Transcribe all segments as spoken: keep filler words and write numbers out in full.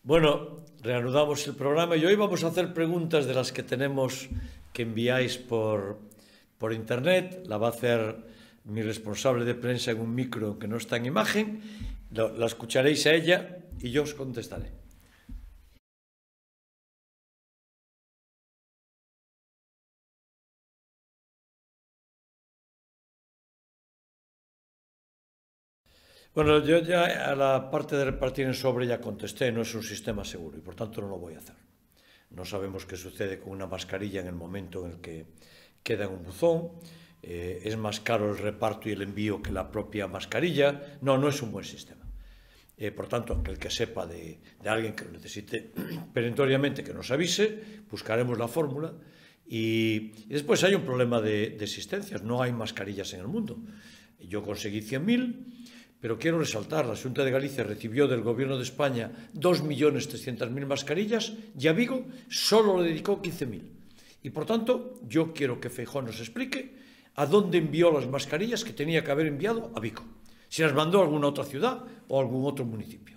Bueno, reanudamos el programa y hoy vamos a hacer preguntas de las que tenemos que enviáis por, por internet. La va a hacer mi responsable de prensa en un micro que no está en imagen. La, la escucharéis a ella y yo os contestaré. Bueno, yo ya a la parte de repartir en sobre ya contesté, no es un sistema seguro y por tanto no lo voy a hacer. No sabemos qué sucede con una mascarilla en el momento en el que queda en un buzón. Eh, es más caro el reparto y el envío que la propia mascarilla. No, no es un buen sistema. Eh, por tanto, el que sepa de, de alguien que lo necesite perentoriamente, que nos avise, buscaremos la fórmula. Y, y después hay un problema de, de existencias. No hay mascarillas en el mundo. Yo conseguí cien mil. Pero quiero resaltar, la Xunta de Galicia recibió del Gobierno de España dos millones trescientas mil mascarillas y a Vigo solo le dedicó quince mil. Y por tanto, yo quiero que Feijóo nos explique a dónde envió las mascarillas que tenía que haber enviado a Vigo. Si las mandó a alguna otra ciudad o a algún otro municipio.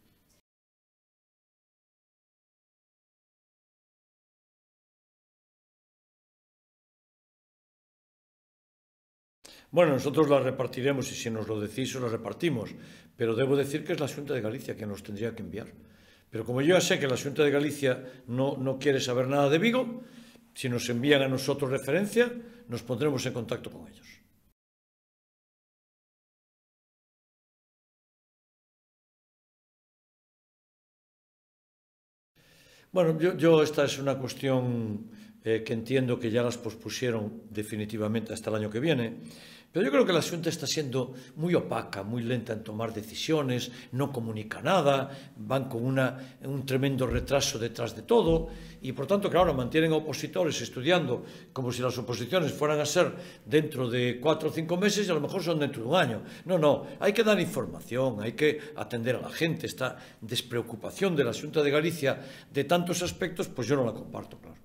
Bueno, nosotros las repartiremos y si nos lo decís, os las repartimos. Pero debo decir que es la Xunta de Galicia quien nos tendría que enviar. Pero como yo ya sé que la Xunta de Galicia no, no quiere saber nada de Vigo, si nos envían a nosotros referencia, nos pondremos en contacto con ellos. Bueno, yo, yo esta es una cuestión eh, que entiendo que ya las pospusieron definitivamente hasta el año que viene. Pero yo creo que la Xunta está siendo muy opaca, muy lenta en tomar decisiones, no comunica nada, van con una, un tremendo retraso detrás de todo y, por tanto, claro, mantienen opositores estudiando como si las oposiciones fueran a ser dentro de cuatro o cinco meses y a lo mejor son dentro de un año. No, no, hay que dar información, hay que atender a la gente. Esta despreocupación de la Xunta de Galicia de tantos aspectos, pues yo no la comparto, claro.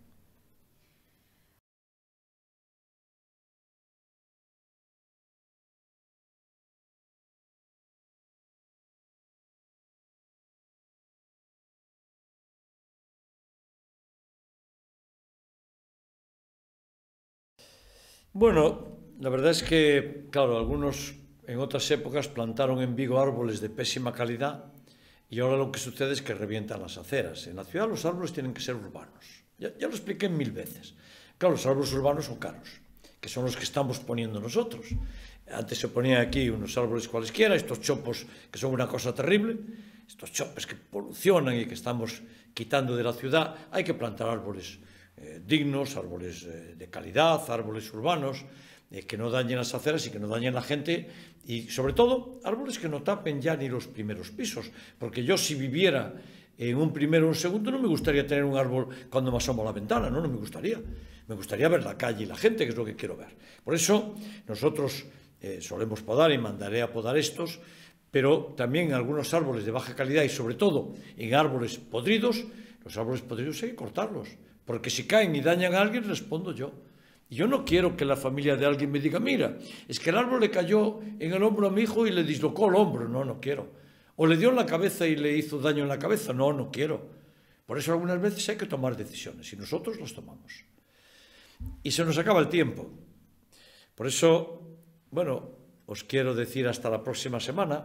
Bueno, la verdad es que, claro, algunos en otras épocas plantaron en Vigo árboles de pésima calidad y ahora lo que sucede es que revientan las aceras. En la ciudad los árboles tienen que ser urbanos. Ya, ya lo expliqué mil veces. Claro, los árboles urbanos son caros, que son los que estamos poniendo nosotros. Antes se ponían aquí unos árboles cualesquiera, estos chopos que son una cosa terrible, estos chopes que polucionan y que estamos quitando de la ciudad. Hay que plantar árboles eh, dignos, árboles eh, de calidad, árboles urbanos, eh, que no dañen las aceras y que no dañen la gente, y sobre todo árboles que no tapen ya ni los primeros pisos, porque yo si viviera en un primero o un segundo no me gustaría tener un árbol cuando me asomo a la ventana, no, no me gustaría. Me gustaría ver la calle y la gente, que es lo que quiero ver. Por eso nosotros eh, solemos podar y mandaré a podar estos, pero también en algunos árboles de baja calidad y sobre todo en árboles podridos, los árboles podridos hay que cortarlos, porque si caen y dañan a alguien, respondo yo. Y yo no quiero que la familia de alguien me diga, mira, es que el árbol le cayó en el hombro a mi hijo y le dislocó el hombro. No, no quiero. O le dio en la cabeza y le hizo daño en la cabeza. No, no quiero. Por eso algunas veces hay que tomar decisiones y nosotros las tomamos. Y se nos acaba el tiempo. Por eso, bueno, os quiero decir hasta la próxima semana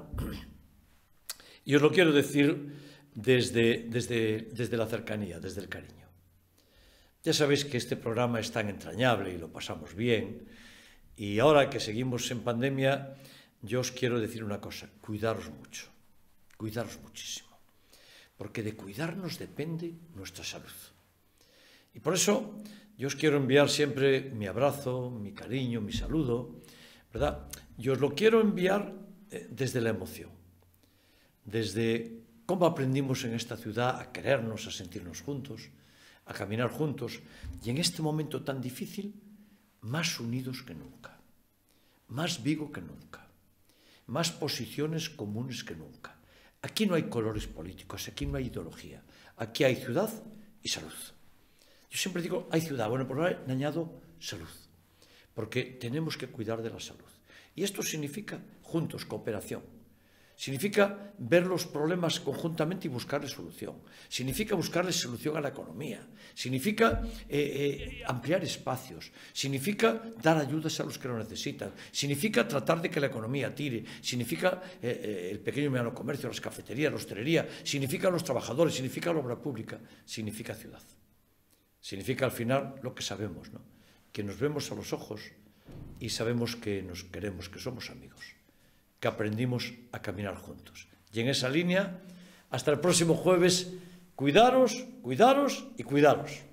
y os lo quiero decir desde, desde, desde la cercanía, desde el cariño. Ya sabéis que este programa es tan entrañable y lo pasamos bien. Y ahora que seguimos en pandemia, yo os quiero decir una cosa, cuidaros mucho, cuidaros muchísimo, porque de cuidarnos depende nuestra salud. Y por eso yo os quiero enviar siempre mi abrazo, mi cariño, mi saludo, ¿verdad? Yo os lo quiero enviar desde la emoción, desde cómo aprendimos en esta ciudad a querernos, a sentirnos juntos, a caminar juntos, y en este momento tan difícil, más unidos que nunca, más Vigo que nunca, más posiciones comunes que nunca. Aquí no hay colores políticos, aquí no hay ideología, aquí hay ciudad y salud. Yo siempre digo, hay ciudad, bueno, por ahora añado salud, porque tenemos que cuidar de la salud. Y esto significa juntos, cooperación. significa ver los problemas conjuntamente y buscarles solución, significa buscarles solución a la economía, significa eh, eh, ampliar espacios, significa dar ayudas a los que lo necesitan, significa tratar de que la economía tire, significa eh, eh, el pequeño y mediano comercio, las cafeterías, la hostelería, significa los trabajadores, significa la obra pública, significa ciudad. Significa al final lo que sabemos, ¿no? Que nos vemos a los ojos y sabemos que nos queremos, que somos amigos, que aprendimos a caminar juntos. Y en esa línea, hasta el próximo jueves, cuidaros, cuidaros y cuidaros.